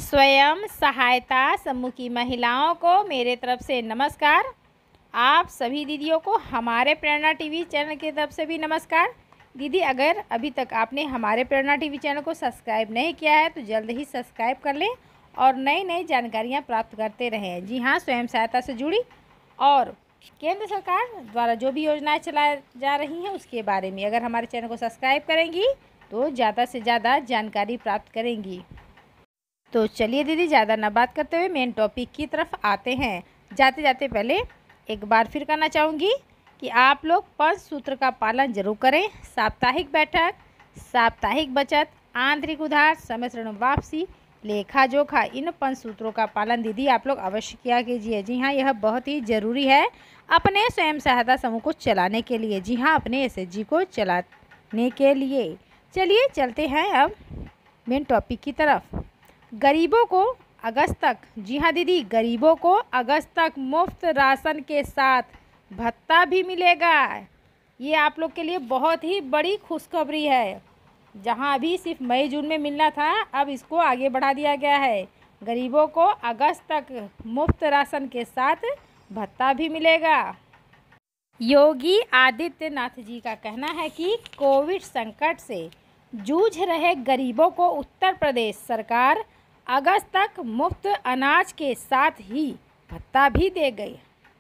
स्वयं सहायता समूह की महिलाओं को मेरे तरफ से नमस्कार। आप सभी दीदियों को हमारे प्रेरणा टीवी चैनल की तरफ से भी नमस्कार। दीदी, अगर अभी तक आपने हमारे प्रेरणा टीवी चैनल को सब्सक्राइब नहीं किया है तो जल्द ही सब्सक्राइब कर लें और नई नई जानकारियाँ प्राप्त करते रहें। जी हाँ, स्वयं सहायता से जुड़ी और केंद्र सरकार द्वारा जो भी योजनाएं चलाई जा रही हैं उसके बारे में अगर हमारे चैनल को सब्सक्राइब करेंगी तो ज़्यादा से ज़्यादा जानकारी प्राप्त करेंगी। तो चलिए दीदी, ज़्यादा ना बात करते हुए मेन टॉपिक की तरफ आते हैं। जाते जाते पहले एक बार फिर कहना चाहूँगी कि आप लोग 5 सूत्र का पालन जरूर करें। साप्ताहिक बैठक, साप्ताहिक बचत, आंतरिक उधार, समय ऋण वापसी, लेखा जोखा, इन 5 सूत्रों का पालन दीदी आप लोग अवश्य किया कीजिए। जी हाँ, यह बहुत ही ज़रूरी है अपने स्वयं सहायता समूह को चलाने के लिए। जी हाँ, अपने एसएचजी को चलाने के लिए। चलिए चलते हैं अब मेन टॉपिक की तरफ। गरीबों को अगस्त तक, जी हाँ दीदी, गरीबों को अगस्त तक मुफ्त राशन के साथ भत्ता भी मिलेगा। ये आप लोग के लिए बहुत ही बड़ी खुशखबरी है। जहाँ अभी सिर्फ मई जून में मिलना था, अब इसको आगे बढ़ा दिया गया है। गरीबों को अगस्त तक मुफ्त राशन के साथ भत्ता भी मिलेगा। योगी आदित्यनाथ जी का कहना है कि कोविड संकट से जूझ रहे गरीबों को उत्तर प्रदेश सरकार अगस्त तक मुफ्त अनाज के साथ ही भत्ता भी दे गई।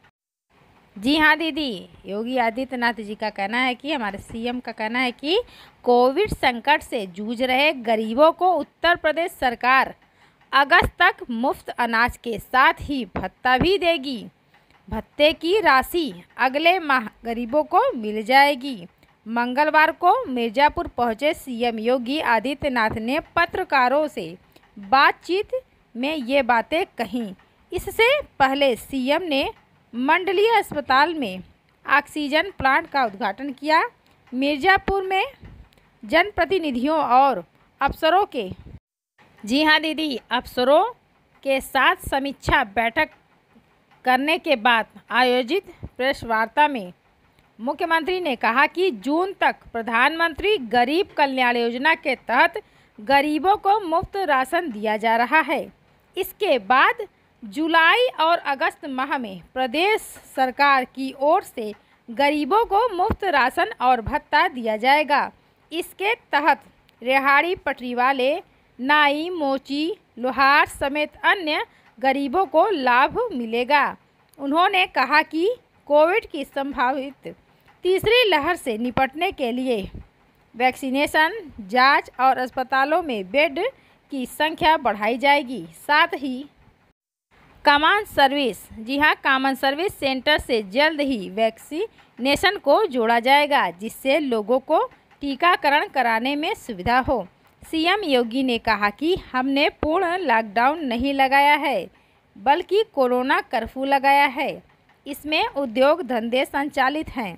जी हाँ दीदी, योगी आदित्यनाथ जी का कहना है कि हमारे सीएम का कहना है कि कोविड संकट से जूझ रहे गरीबों को उत्तर प्रदेश सरकार अगस्त तक मुफ्त अनाज के साथ ही भत्ता भी देगी। भत्ते की राशि अगले माह गरीबों को मिल जाएगी। मंगलवार को मिर्ज़ापुर पहुंचे सीएम योगी आदित्यनाथ ने पत्रकारों से बातचीत में ये बातें कहीं। इससे पहले सीएम ने मंडलीय अस्पताल में ऑक्सीजन प्लांट का उद्घाटन किया। मिर्ज़ापुर में जनप्रतिनिधियों और अफसरों के, जी हाँ दीदी, अफसरों के साथ समीक्षा बैठक करने के बाद आयोजित प्रेस वार्ता में मुख्यमंत्री ने कहा कि जून तक प्रधानमंत्री गरीब कल्याण योजना के तहत गरीबों को मुफ्त राशन दिया जा रहा है। इसके बाद जुलाई और अगस्त माह में प्रदेश सरकार की ओर से गरीबों को मुफ्त राशन और भत्ता दिया जाएगा। इसके तहत रेहड़ी पटरी वाले, नाई, मोची, लोहार समेत अन्य गरीबों को लाभ मिलेगा। उन्होंने कहा कि कोविड की संभावित तीसरी लहर से निपटने के लिए वैक्सीनेशन, जांच और अस्पतालों में बेड की संख्या बढ़ाई जाएगी। साथ ही कॉमन सर्विस, जी हाँ, कॉमन सर्विस सेंटर से जल्द ही वैक्सीनेशन को जोड़ा जाएगा, जिससे लोगों को टीकाकरण कराने में सुविधा हो। सीएम योगी ने कहा कि हमने पूर्ण लॉकडाउन नहीं लगाया है, बल्कि कोरोना कर्फ्यू लगाया है। इसमें उद्योग धंधे संचालित हैं,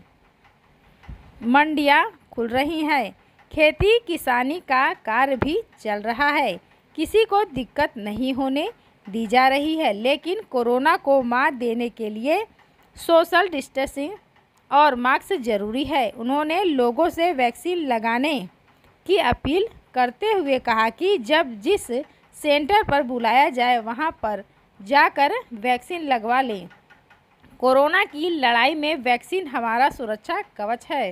मंडियां खुल रही हैं, खेती किसानी का कार्य भी चल रहा है। किसी को दिक्कत नहीं होने दी जा रही है, लेकिन कोरोना को मात देने के लिए सोशल डिस्टेंसिंग और मास्क जरूरी है। उन्होंने लोगों से वैक्सीन लगाने की अपील करते हुए कहा कि जब जिस सेंटर पर बुलाया जाए वहां पर जाकर वैक्सीन लगवा लें। कोरोना की लड़ाई में वैक्सीन हमारा सुरक्षा कवच है।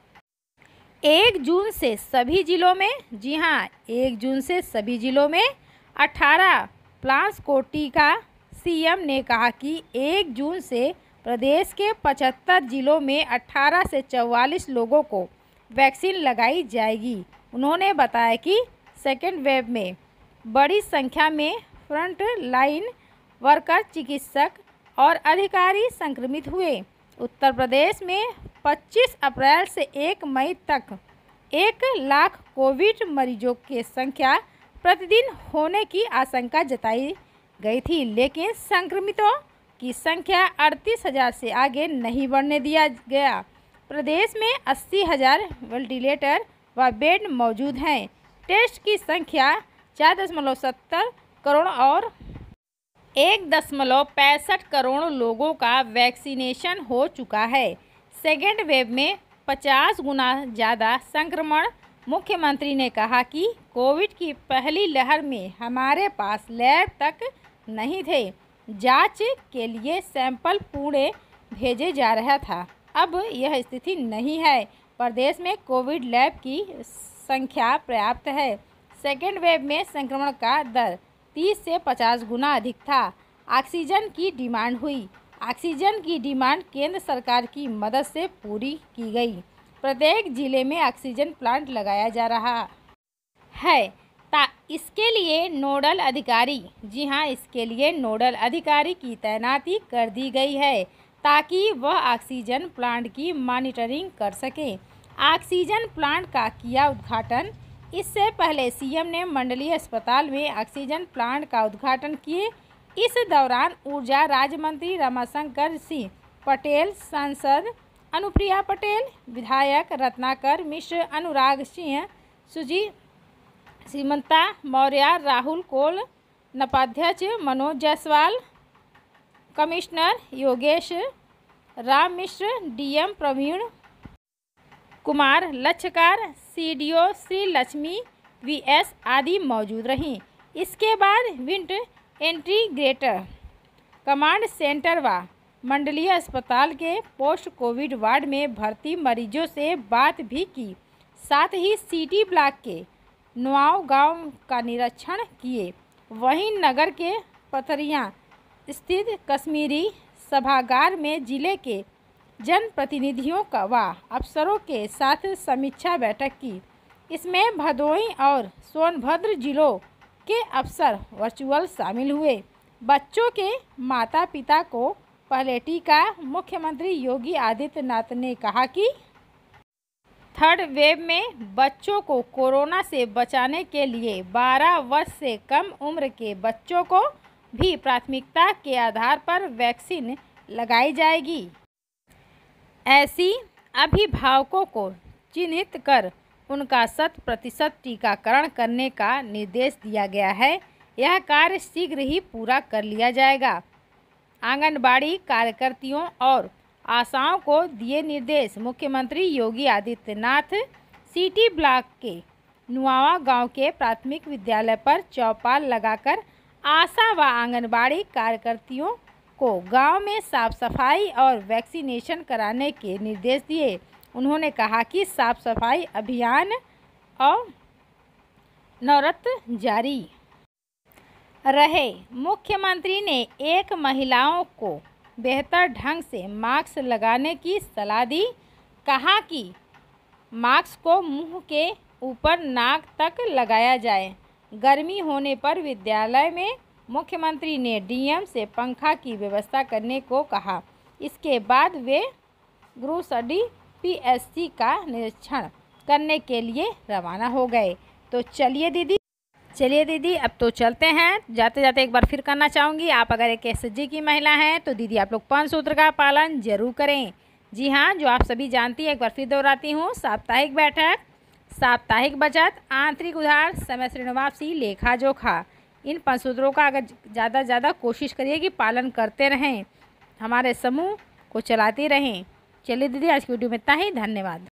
1 जून से सभी जिलों में, जी हाँ, 1 जून से सभी जिलों में 18 प्लांट्स को टीका। सीएम ने कहा कि 1 जून से प्रदेश के 75 जिलों में 18 से 44 लोगों को वैक्सीन लगाई जाएगी। उन्होंने बताया कि सेकेंड वेव में बड़ी संख्या में फ्रंट लाइन वर्कर, चिकित्सक और अधिकारी संक्रमित हुए। उत्तर प्रदेश में 25 अप्रैल से 1 मई तक 1 लाख कोविड मरीजों की संख्या प्रतिदिन होने की आशंका जताई गई थी, लेकिन संक्रमितों की संख्या 38,000 से आगे नहीं बढ़ने दिया गया। प्रदेश में 80,000 वेंटिलेटर व बेड मौजूद हैं। टेस्ट की संख्या 4.70 करोड़ और 1.65 करोड़ लोगों का वैक्सीनेशन हो चुका है। सेकेंड वेव में 50 गुना ज़्यादा संक्रमण मुख्यमंत्री ने कहा कि कोविड की पहली लहर में हमारे पास लैब तक नहीं थे, जांच के लिए सैंपल पुणे भेजे जा रहा था। अब यह स्थिति नहीं है। प्रदेश में कोविड लैब की संख्या पर्याप्त है। सेकेंड वेव में संक्रमण का दर 30 से 50 गुना अधिक था। ऑक्सीजन की डिमांड हुई। ऑक्सीजन की डिमांड केंद्र सरकार की मदद से पूरी की गई। प्रत्येक जिले में ऑक्सीजन प्लांट लगाया जा रहा है। इसके लिए नोडल अधिकारी इसके लिए नोडल अधिकारी की तैनाती कर दी गई है ताकि वह ऑक्सीजन प्लांट की मॉनिटरिंग कर सकें। ऑक्सीजन प्लांट का किया उद्घाटन। इससे पहले सीएम ने मंडलीय अस्पताल में ऑक्सीजन प्लांट का उद्घाटन किए। इस दौरान ऊर्जा राज्य मंत्री रमाशंकर सिंह पटेल, सांसद अनुप्रिया पटेल, विधायक रत्नाकर मिश्र, अनुराग सिंह, सुजी सीमंता मौर्य, राहुल कोल, नपाध्यक्ष Manoj Jaiswal, commissioner Yogesh Ram Mishra, DM Praveen Kumar Lachchhakar, CDO Shri Lakshmi VS आदि मौजूद रहीं। इसके बाद विंट इंटीग्रेटेड कमांड सेंटर व मंडलीय अस्पताल के पोस्ट कोविड वार्ड में भर्ती मरीजों से बात भी की। साथ ही सिटी ब्लॉक के नुआव गांव का निरीक्षण किए। वहीं नगर के पथरिया स्थित कश्मीरी सभागार में जिले के जनप्रतिनिधियों का व अफसरों के साथ समीक्षा बैठक की। इसमें भदोही और सोनभद्र जिलों के अफसर वर्चुअल शामिल हुए। बच्चों के माता पिता को पहले टीका। मुख्यमंत्री योगी आदित्यनाथ ने कहा कि थर्ड वेव में बच्चों को कोरोना से बचाने के लिए 12 वर्ष से कम उम्र के बच्चों को भी प्राथमिकता के आधार पर वैक्सीन लगाई जाएगी। ऐसी अभिभावकों को चिन्हित कर उनका 100% टीकाकरण करने का निर्देश दिया गया है। यह कार्य शीघ्र ही पूरा कर लिया जाएगा। आंगनबाड़ी कार्यकर्तियों और आशाओं को दिए निर्देश। मुख्यमंत्री योगी आदित्यनाथ सिटी ब्लॉक के नुआवा गांव के प्राथमिक विद्यालय पर चौपाल लगाकर आशा व आंगनबाड़ी कार्यकर्तियों को गांव में साफ सफाई और वैक्सीनेशन कराने के निर्देश दिए। उन्होंने कहा कि साफ सफाई अभियान और नवरत जारी रहे। मुख्यमंत्री ने एक महिलाओं को बेहतर ढंग से मास्क लगाने की सलाह दी। कहा कि मास्क को मुंह के ऊपर नाक तक लगाया जाए। गर्मी होने पर विद्यालय में मुख्यमंत्री ने डीएम से पंखा की व्यवस्था करने को कहा। इसके बाद वे ग्रुसडी पीएससी का निरीक्षण करने के लिए रवाना हो गए। तो चलिए दीदी अब तो चलते हैं। जाते जाते एक बार फिर करना चाहूँगी, आप अगर एक एसएचजी की महिला हैं तो दीदी आप लोग 5 सूत्र का पालन जरूर करें। जी हाँ, जो आप सभी जानती हैं, एक बार फिर दोहराती हूँ। साप्ताहिक बैठक, साप्ताहिक बचत, आंतरिक उधार, समय ऋण वापसी, लेखा जोखा, इन 5 सूत्रों का अगर ज़्यादा कोशिश करिए कि पालन करते रहें, हमारे समूह को चलाते रहें। चलिए दीदी, आज की वीडियो में इतना ही। धन्यवाद।